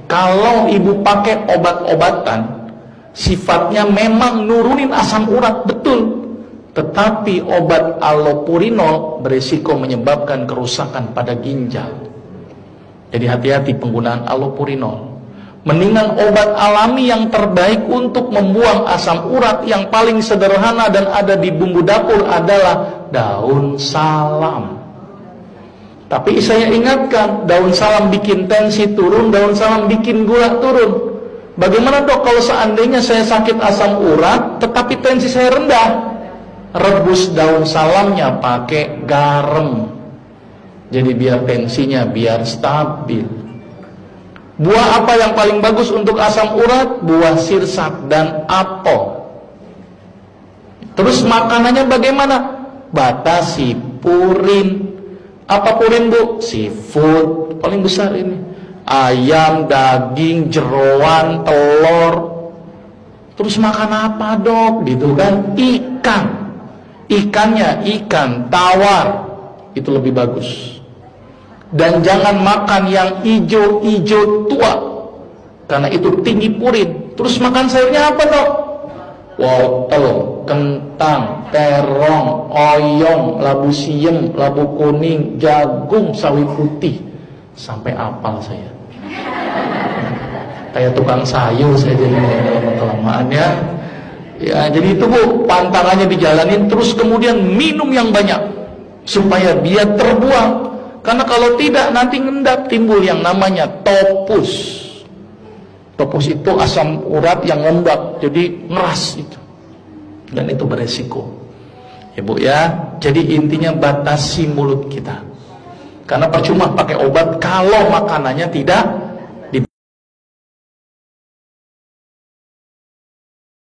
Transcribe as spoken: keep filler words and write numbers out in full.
Kalau ibu pakai obat-obatan, sifatnya memang nurunin asam urat, betul. Tetapi obat allopurinol berisiko menyebabkan kerusakan pada ginjal. Jadi hati-hati penggunaan allopurinol. Mendingan obat alami yang terbaik untuk membuang asam urat yang paling sederhana dan ada di bumbu dapur adalah daun salam. Tapi saya ingatkan, daun salam bikin tensi turun, daun salam bikin gula turun. Bagaimana dok kalau seandainya saya sakit asam urat tetapi tensi saya rendah? Rebus daun salamnya pakai garam. Jadi biar tensinya biar stabil. Buah apa yang paling bagus untuk asam urat? Buah sirsak dan apel. Terus makanannya bagaimana? Batasi purin. Apa purin bu? Seafood paling besar ini. Ayam, daging, jeroan, telur. Terus makan apa dok? Gitu kan? Ikan. Ikannya ikan tawar. Itu lebih bagus. Dan jangan makan yang hijau-hijau tua, karena itu tinggi purin. Terus makan sayurnya apa dok? Wortel, kentang, terong, oyong, labu siam, labu kuning, jagung, sawi putih. Sampai apal saya. Kayak tukang sayur saya jadi kelamaan ya. Ya, jadi itu bu, pantangannya dijalanin. Terus kemudian minum yang banyak supaya dia terbuang. Karena kalau tidak nanti ngendap, timbul yang namanya topus. Topus itu asam urat yang ngendap, jadi ngeras itu. Dan itu beresiko. Ya bu ya, jadi intinya batasi mulut kita. Karena percuma pakai obat kalau makanannya tidak